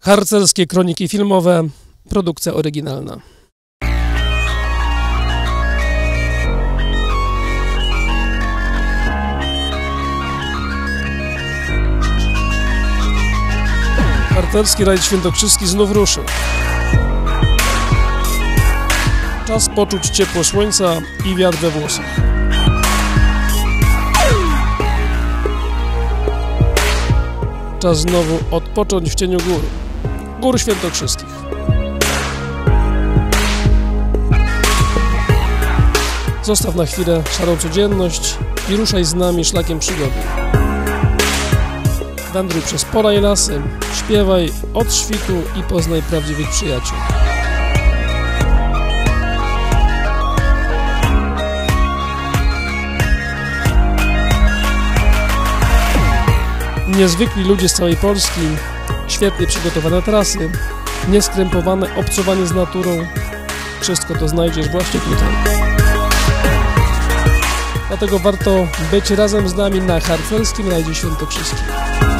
Harcerskie kroniki filmowe, produkcja oryginalna. Harcerski rajd świętokrzyski znów ruszył. Czas poczuć ciepło słońca i wiatr we włosach. Czas znowu odpocząć w cieniu gór świętokrzyskich. Zostaw na chwilę szarą codzienność i ruszaj z nami szlakiem przygody. Wędruj przez pola i lasy, śpiewaj od świtu i poznaj prawdziwych przyjaciół. Niezwykli ludzie z całej Polski, świetnie przygotowane trasy, nieskrępowane obcowanie z naturą. Wszystko to znajdziesz właśnie tutaj. Dlatego warto być razem z nami na harcerskim rajdzie świętokrzyskim.